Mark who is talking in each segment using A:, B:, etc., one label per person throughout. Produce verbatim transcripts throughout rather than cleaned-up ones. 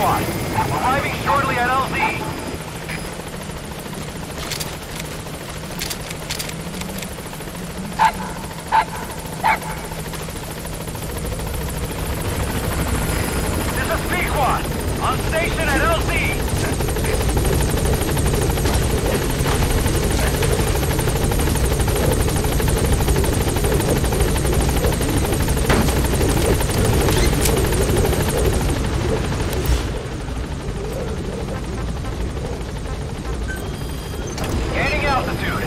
A: squad. Arriving shortly at L Z. This is B Squad. On station at L Z. Gaining altitude.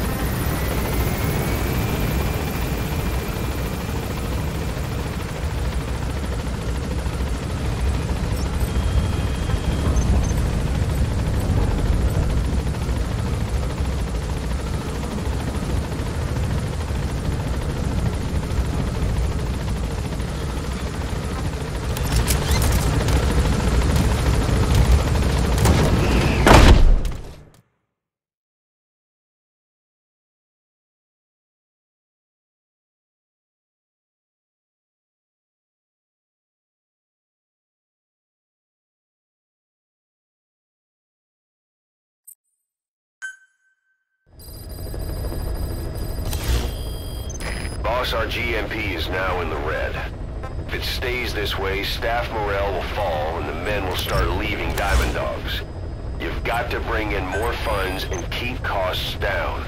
B: Boss, our G M P is now in the red. If it stays this way, staff morale will fall and the men will start leaving Diamond Dogs. You've got to bring in more funds and keep costs down.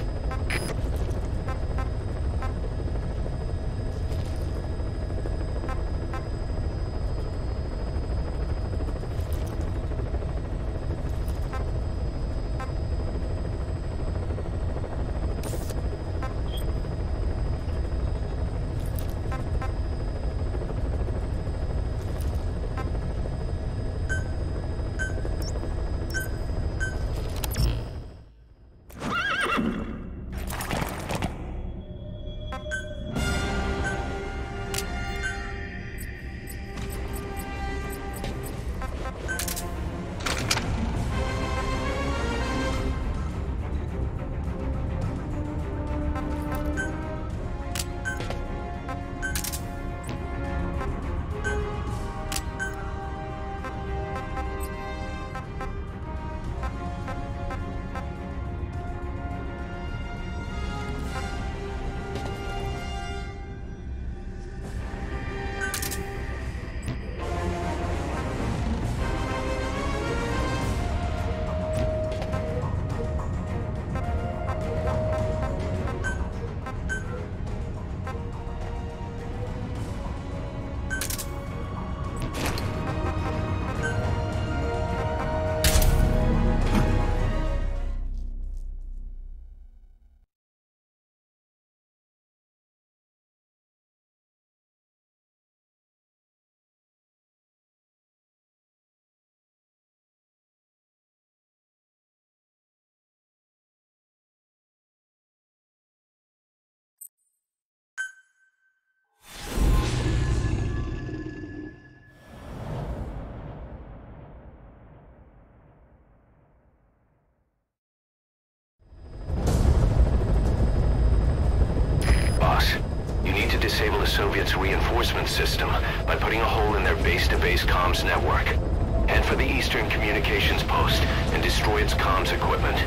B: Disable the Soviets' reinforcement system by putting a hole in their base-to-base comms network. Head for the Eastern Communications Post and destroy its comms equipment.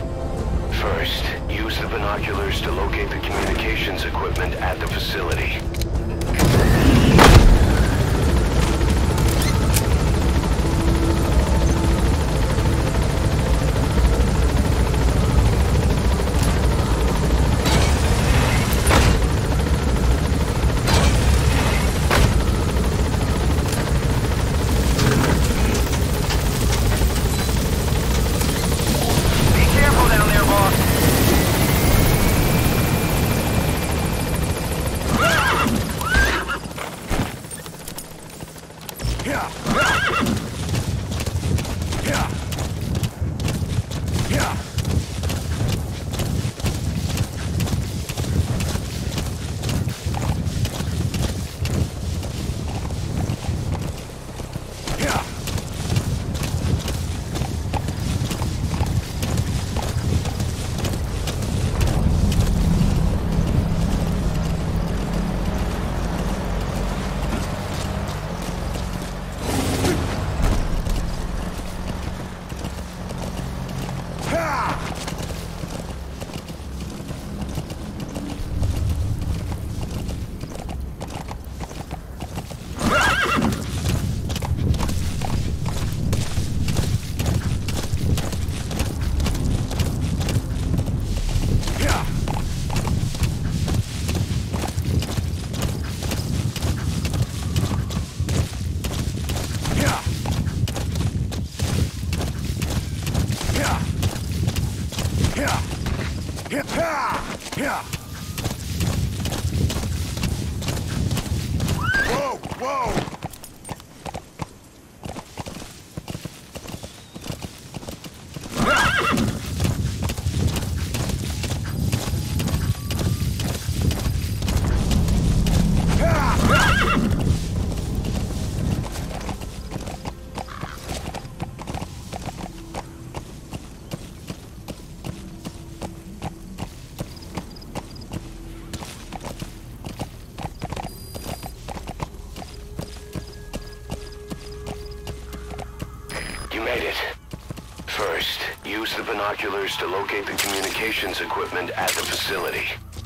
B: First, use the binoculars to locate the communications equipment at the facility.
A: Boss.
C: Whoa! Whoa!
B: Use the binoculars to locate the communications equipment at the facility.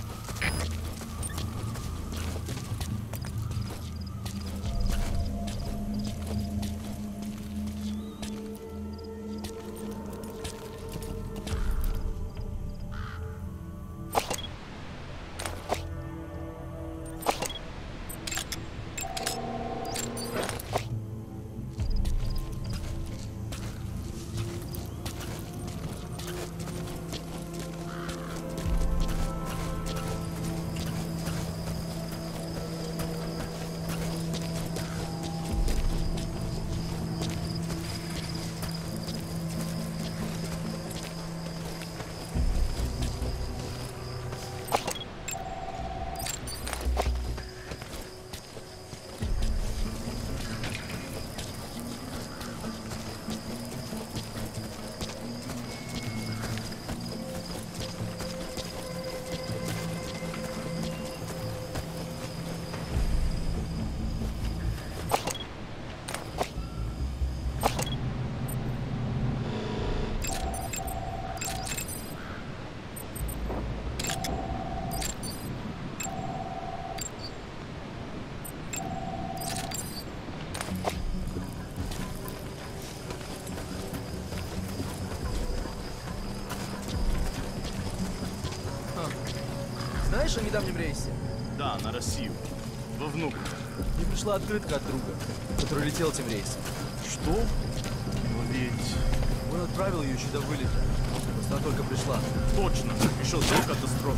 D: Знаешь о недавнем рейсе?
E: Да, на Россию. Во Внуково.
D: Мне пришла открытка от друга, который летел этим рейсом.
E: Что? Но ведь...
D: Он отправил ее еще до вылета. Просто она только пришла.
E: Точно. Еще до катастрофы.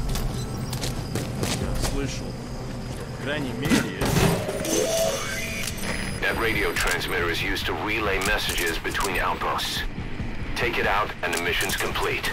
E: Я слышал, что, по крайней мере...
B: That radio transmitter is used to relay messages between outposts. Take it out and the mission's complete.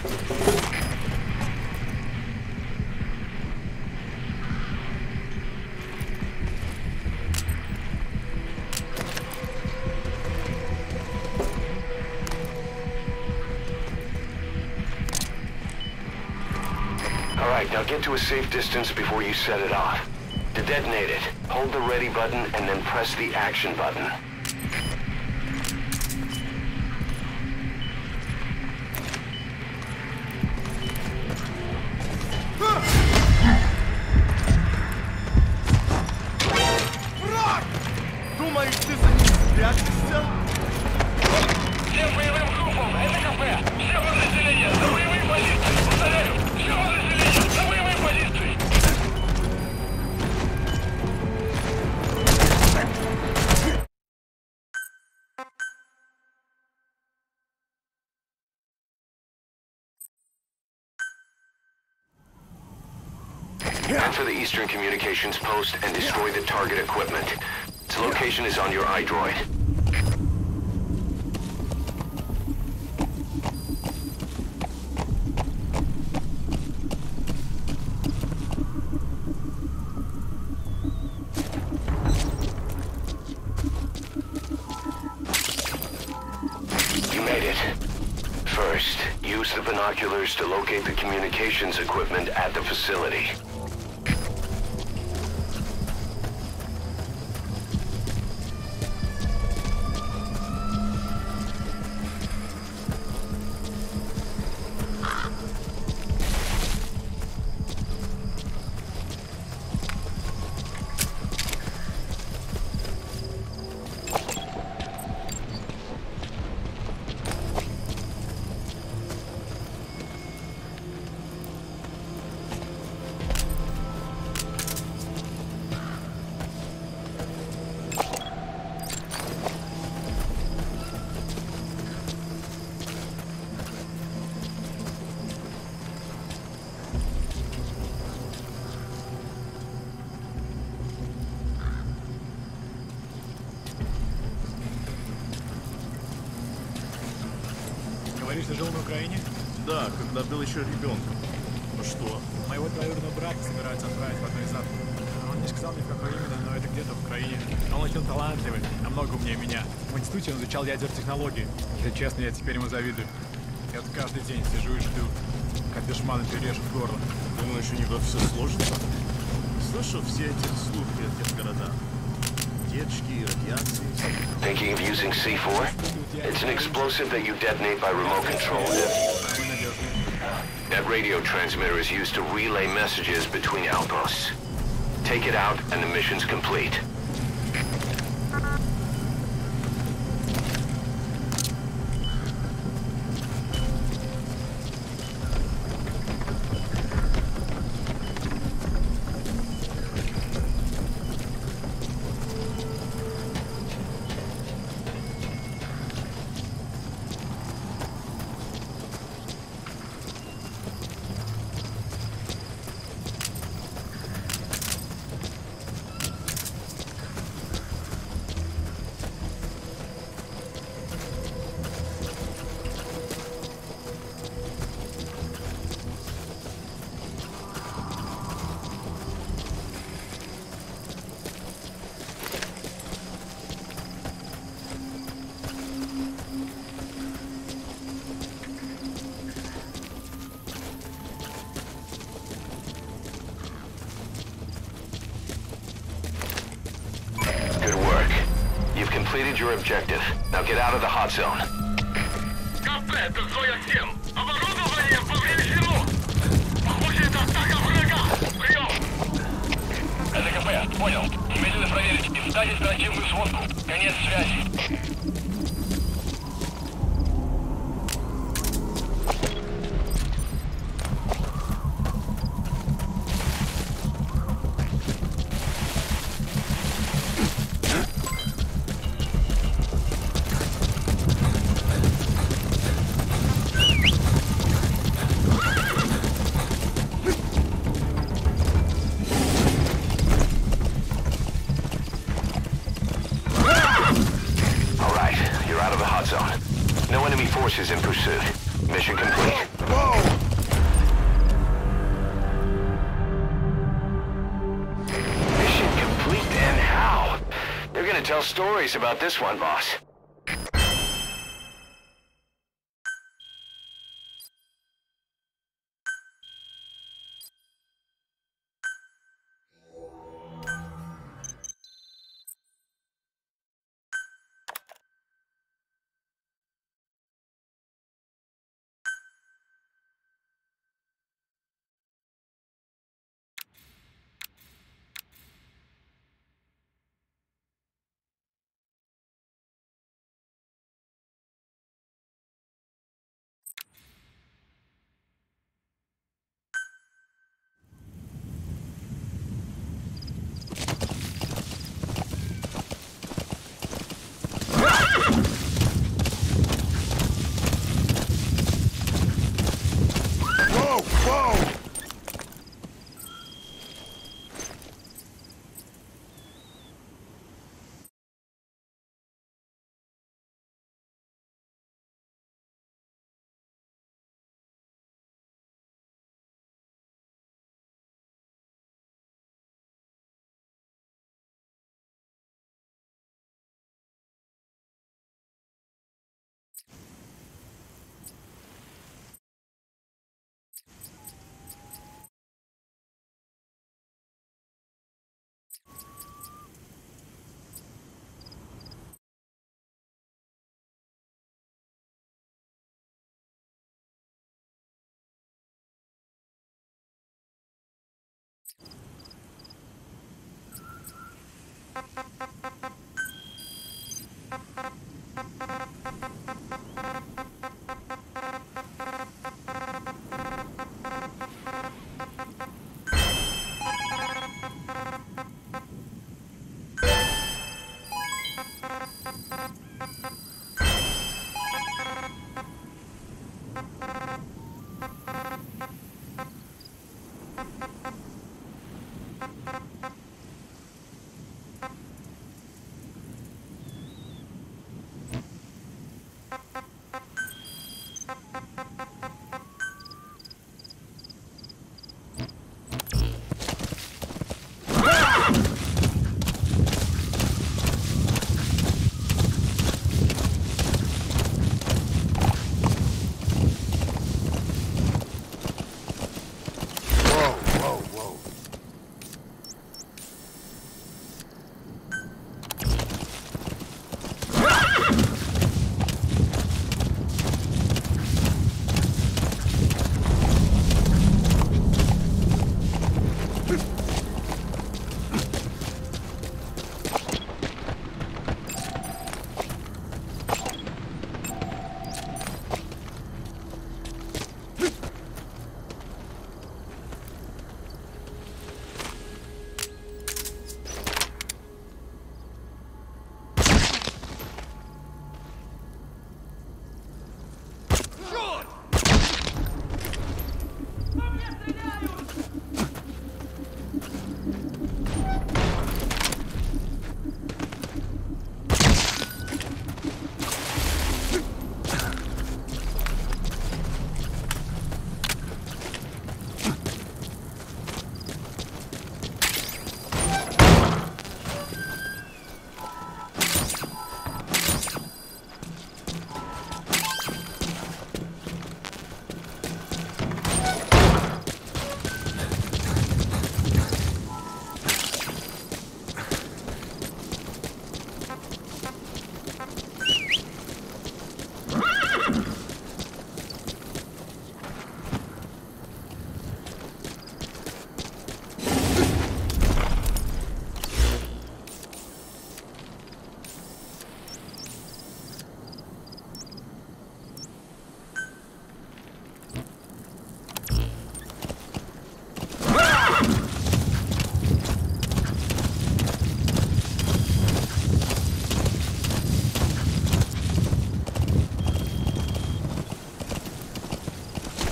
B: Alright, now get to a safe distance before you set it off. To detonate it, hold the ready button and then press the action button.
E: Думаешь, ты за ним спрячешься?
A: Всем боевым группам, это кафе! Все подразделения, на боевые позиции! Повторяю, все подразделения, на боевые позиции!
B: Head for the Eastern Communications Post and destroy the target equipment. Its location is on your iDroid. You made it. First, use the binoculars to locate the communications equipment at the facility.
F: Говоришь, ты жил на Украине?
E: Да, когда был еще ребенком. Ну что?
F: Моего двоюродного брата собираются отправить в одно из армий. Он не сказал мне, в какой именно, но это где-то в Украине. Он очень талантливый, намного умнее меня. В институте он изучал ядеротехнологии. Если честно, я теперь ему завидую. Я вот каждый день сижу и жду, как душманы перережут горло.
E: Думаешь, у него все сложится? Слышу все эти слухи о тех городах. Течки, радиации.
B: Thinking of using C four? It's an explosive that you detonate by remote control. That radio transmitter is used to relay messages between outposts. Take it out and the mission's complete. Completed your objective. Now get out of the hot zone.
A: КП, это Зоя семь. Оборудование повреждено. Похоже, это атака врага. Прием. Это КП, понял. Немедленно проверить и встать оперативную сводку. Конец связи.
B: Forces in pursuit. Mission complete.
C: Whoa!
B: Mission complete, and how? They're gonna tell stories about this one, boss.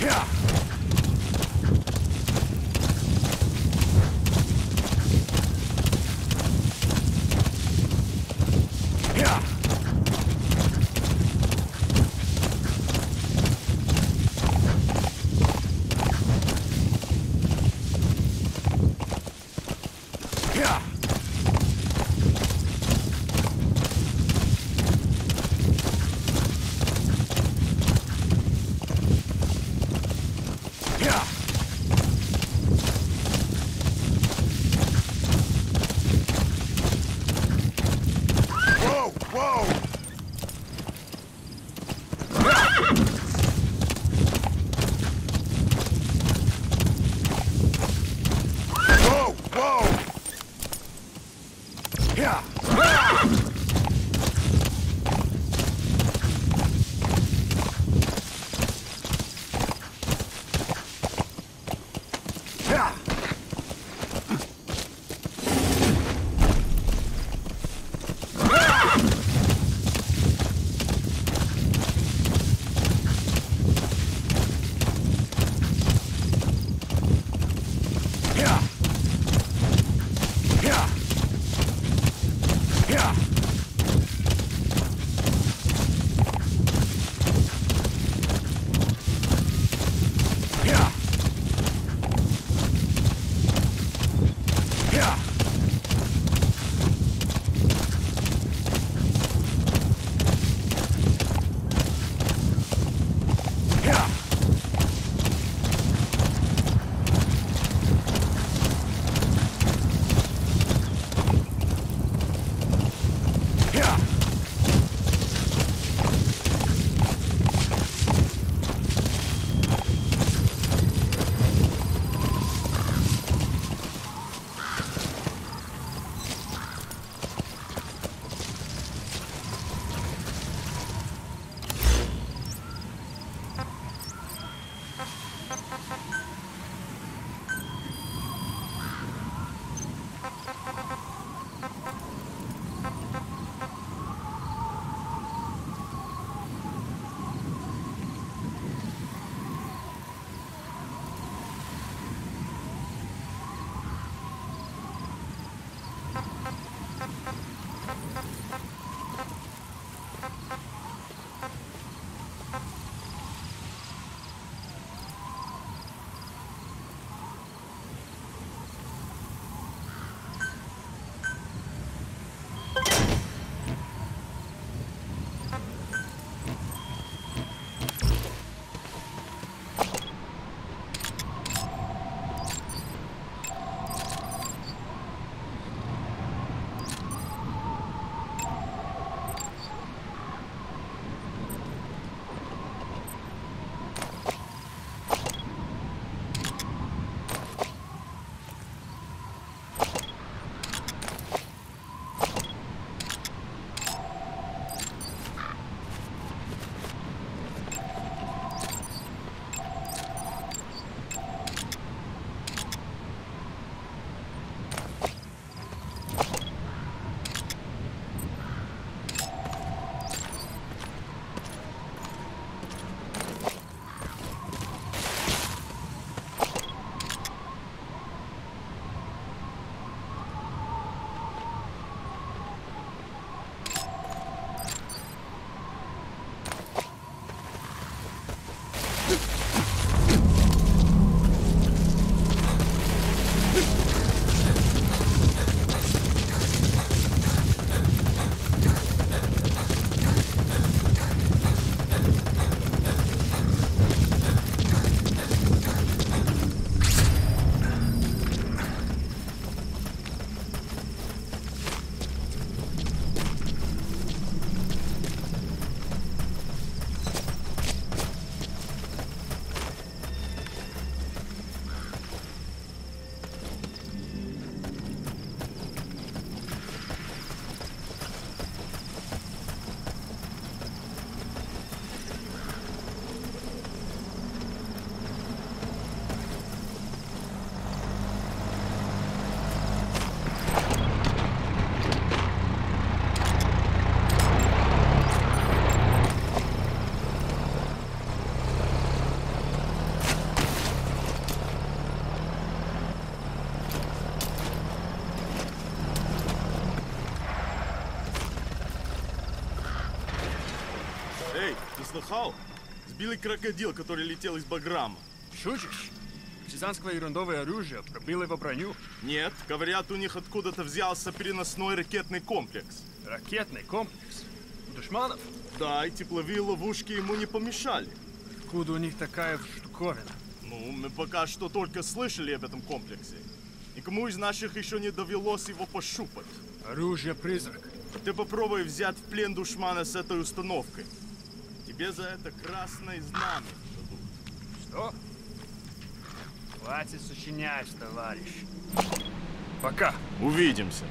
C: Yeah. Yeah. Yeah.
E: Эй, ты слыхал? Сбили крокодил, который летел из Баграма.
F: Шутишь? Партизанское ерундовое оружие пробило его броню.
E: Нет, говорят, у них откуда-то взялся переносной ракетный комплекс.
F: Ракетный комплекс? У душманов?
E: Да, и тепловые ловушки ему не помешали.
F: Откуда у них такая штуковина?
E: Ну, мы пока что только слышали об этом комплексе. Никому из наших еще не довелось его пощупать.
F: Оружие-призрак.
E: Ты попробуй взять в плен душмана с этой установкой. Тебе за это красное знамя дадут.
F: Что? Хватит сочинять, товарищ. Пока.
E: Увидимся.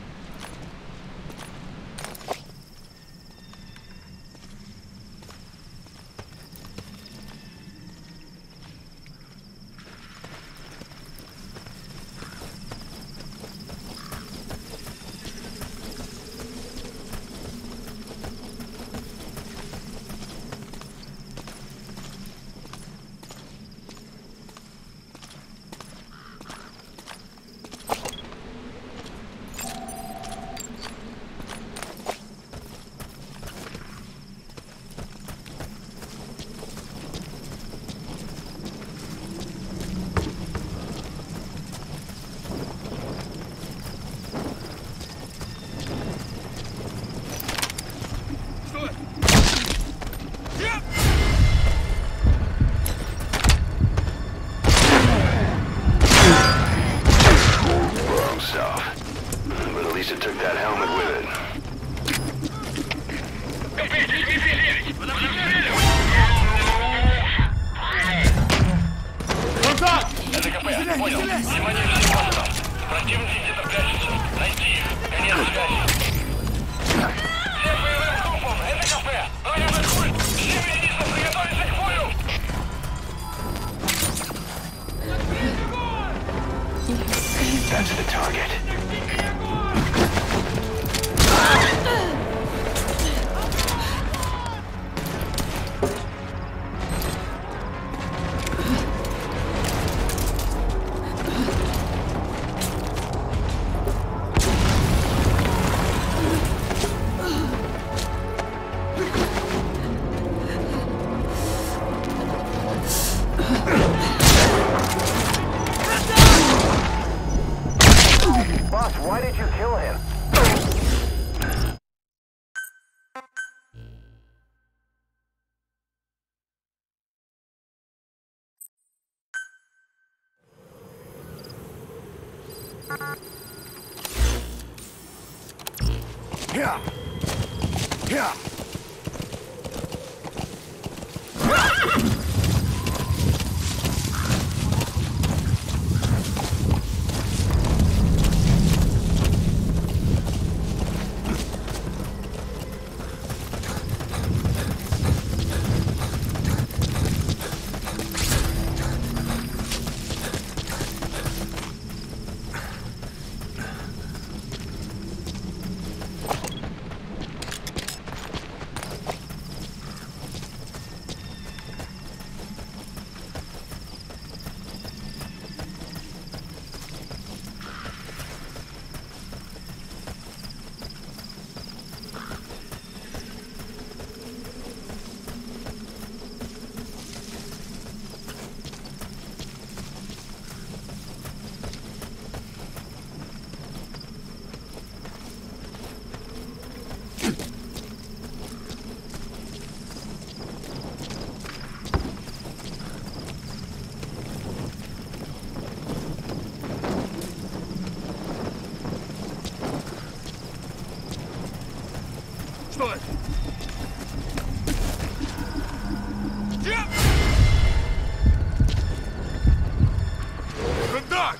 B: That's the target. Boss, why did you kill him?
C: Yeah. Yeah.
F: Что это?
C: Рудак!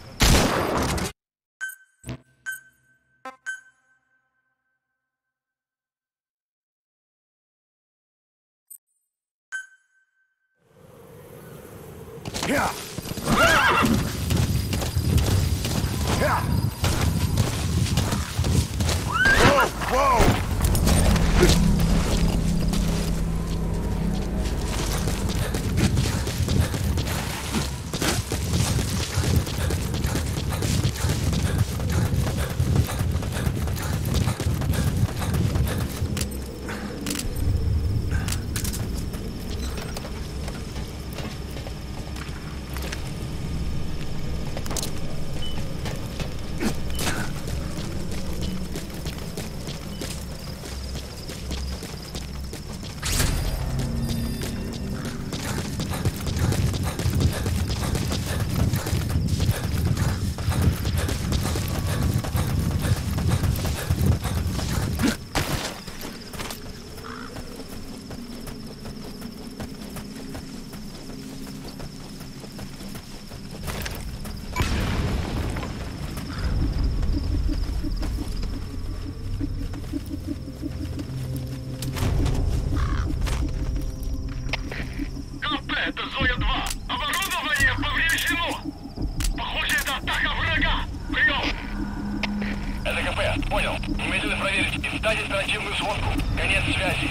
C: Yeah. Yeah. Whoa, whoa.
A: это Зоя-два. Оборудование повреждено. Похоже, это атака врага. Прием. Это КП, понял. Немедленно проверить и сдать оперативную сводку. Конец связи.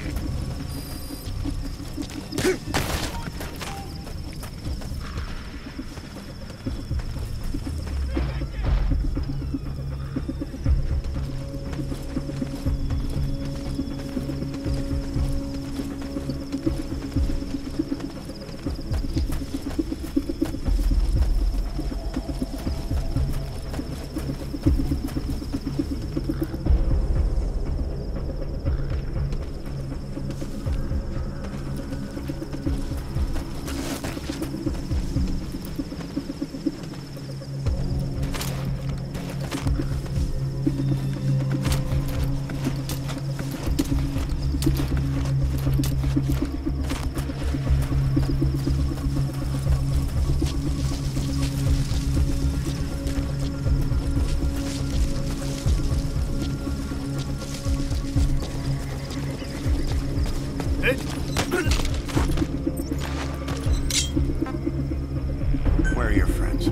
C: Where are your friends?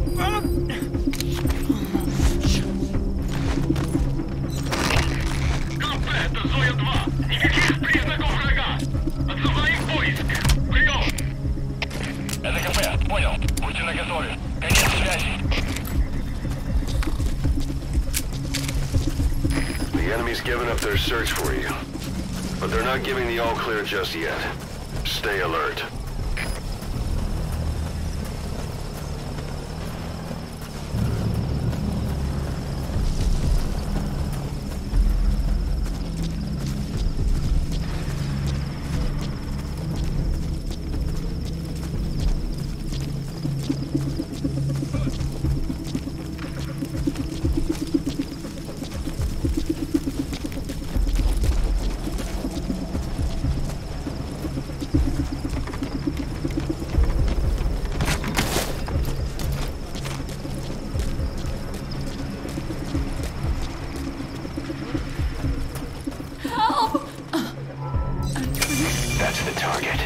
A: КП, это Зоя-два. Никаких признаков врага. Отзываем поиск. Прием. Это КП, понял. Будьте наготове. Конец связи.
B: The enemy's given up their search for you. But they're not giving the all-clear just yet. Stay alert. That's the target.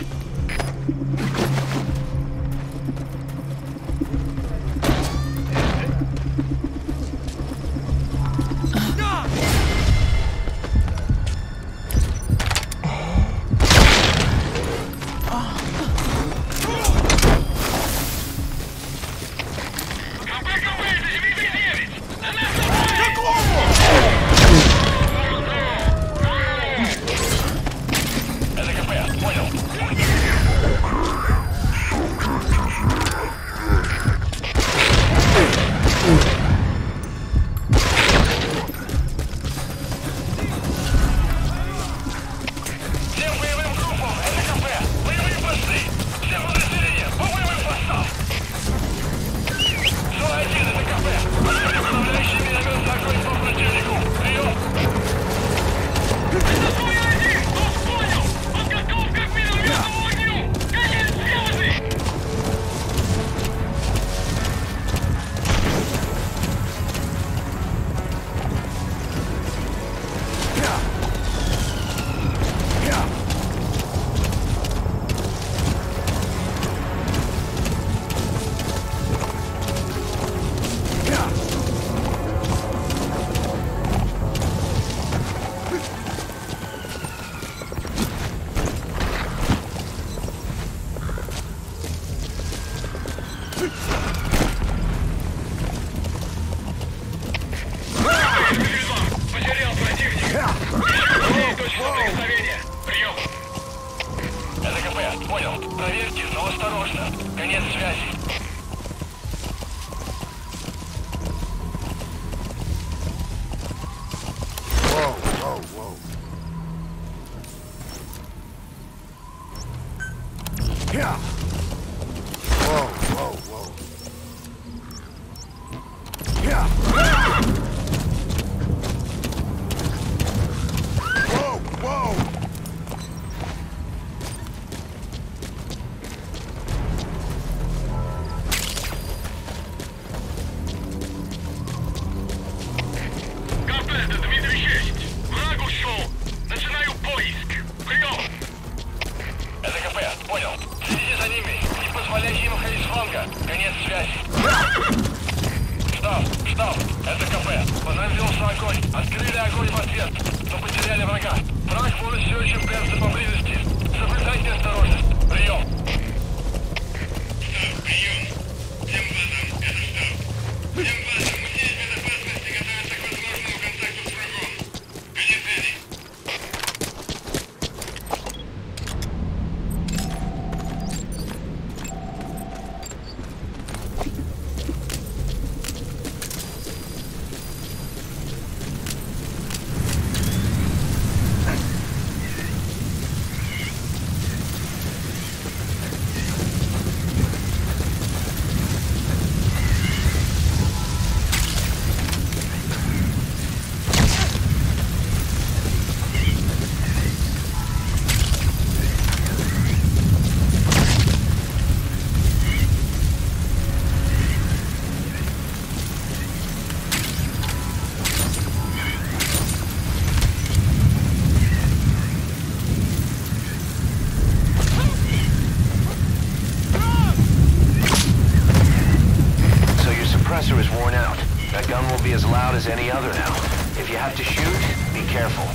A: Потерял противника. Точка соприкосновения. Прием. Это КП, понял. Проверьте, но осторожно. Конец связи.
C: Whoa, whoa, whoa. Yeah. Whoa, whoa, whoa. Yeah. Whoa, whoa.
A: КП, это Дмитрий шесть. Враг ушел. Начинаю поиск. Прием. Это КП, понял. Следите за ними. Штаб, это КП. Понадобился огонь. Открыли огонь в ответ, но потеряли врага. Враг может все еще прятаться поблизости. Соблюдайте осторожность. Прием.
G: Штаб, прием. Всем базам, это штаб. Всем базам, усилить безопасность и готовиться к возможному контакту с врагом. Конец связи.
B: Is worn out. That gun will be as loud as any other now. If you have to shoot, be careful.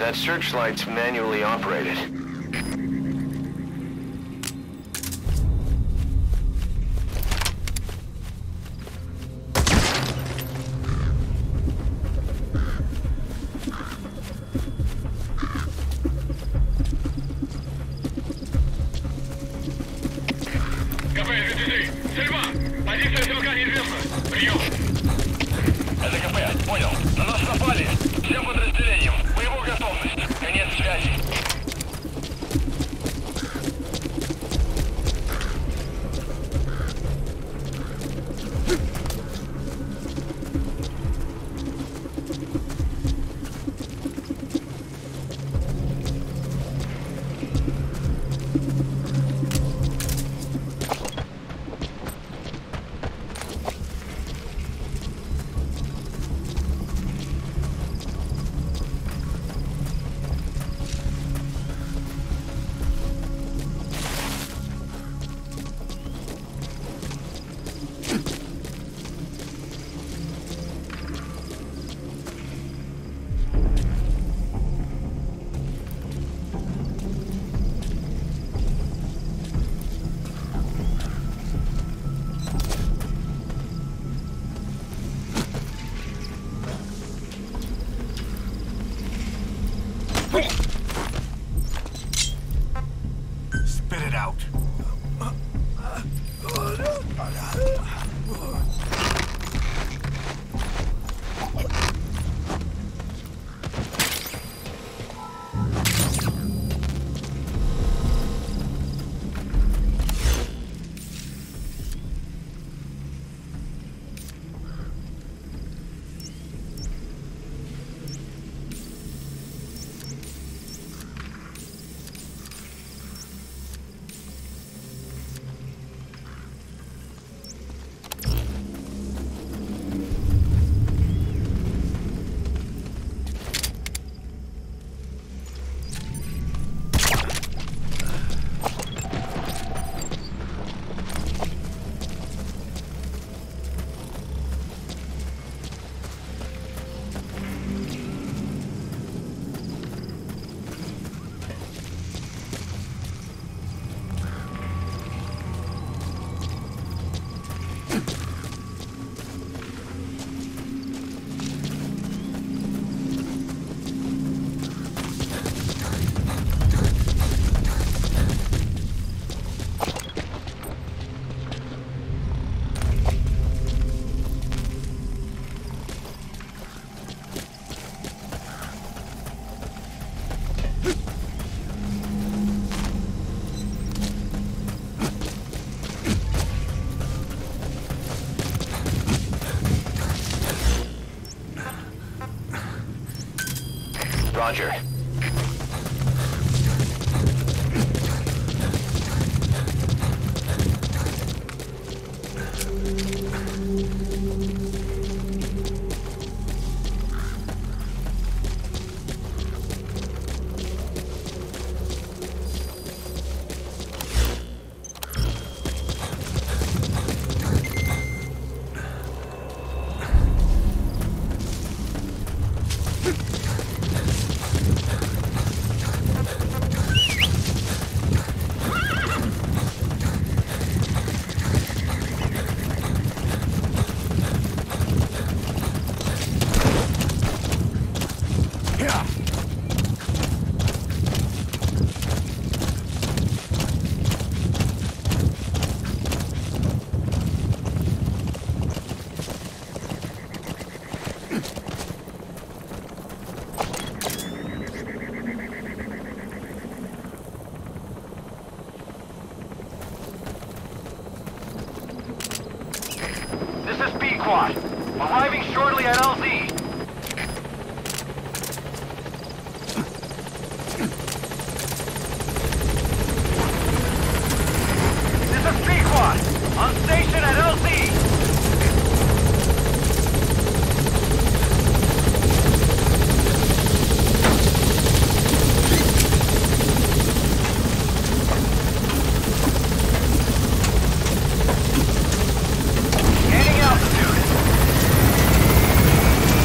B: That searchlight's manually operated.
A: Позиция стрелка неизвестна. Прием. Это КП. Понял. На нас напали. Всем подразделениям. Боевую готовность. Конец связи.
C: Spit it out.
B: Roger.
A: This is B Quad. Arriving shortly at L Z. This is B Quad. On station at L Z. Gaining altitude.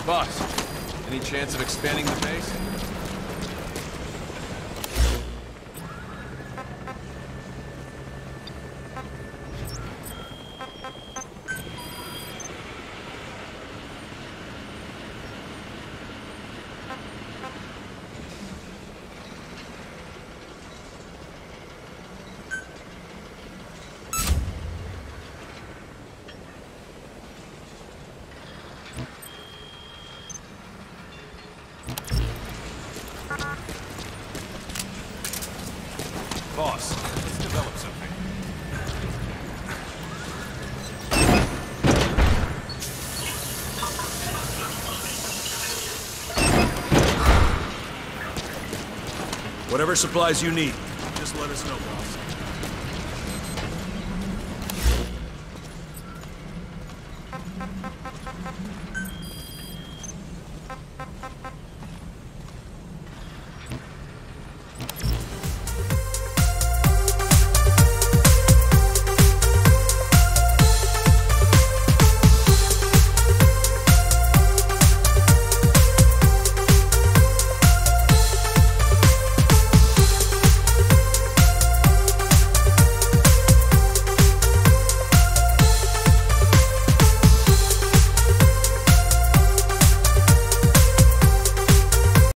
H: Boss, any chance of expanding the base?
A: Boss, let's develop something.
I: Whatever supplies you need, just let us know, boss.